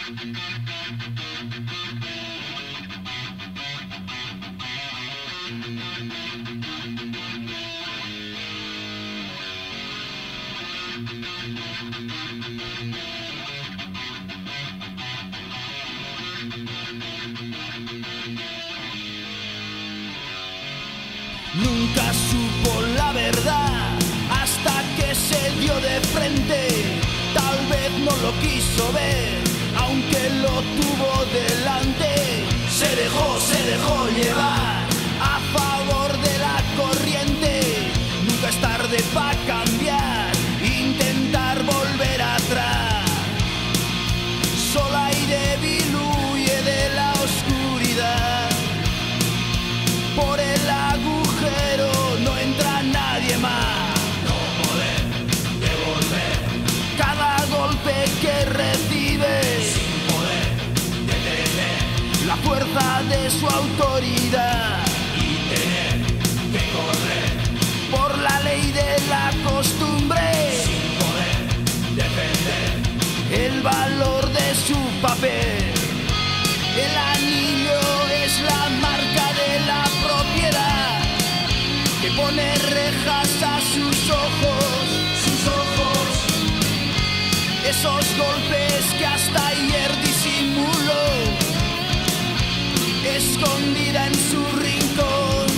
Nunca supo la verdad hasta que se dio de frente. Tal vez no lo quiso ver, aunque lo tuvo delante. Se dejó llevar a favor de la corriente. Nunca es tarde para cambiar, intentar volver atrás. Sola y débil huye de la oscuridad. Por el agujero no entra nadie más. No poder devolver Cada golpe que recibe, sin poder detener la fuerza de su autoridad. y tener que correr Por la ley de la costumbre, sin poder defender el valor de su papel. El anillo es la marca de la propiedad que pone rejas a sus ojos. Esos golpes que hasta ayer disimuló, escondida en su rincón.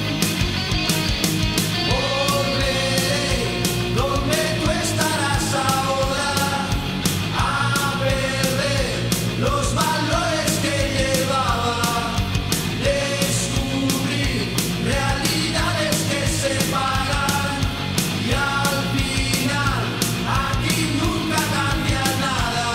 Volveré donde tú estarás ahora, a perder los valores que llevaba, descubrir realidades que separan y al final aquí nunca cambia nada.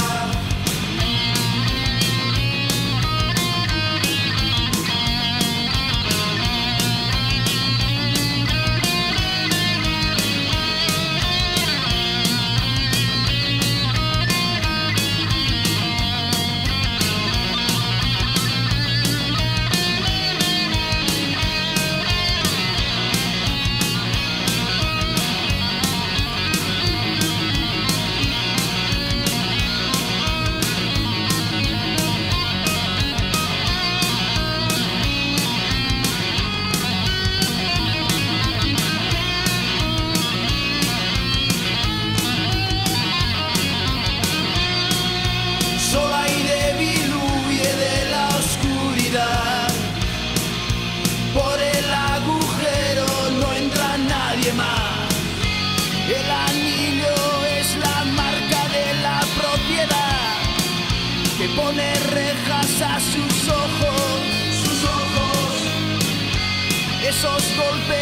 Sola y débil huye de la oscuridad. Por el agujero no entra nadie más. El anillo es la marca de la propiedad que pone rejas a sus ojos. Esos golpes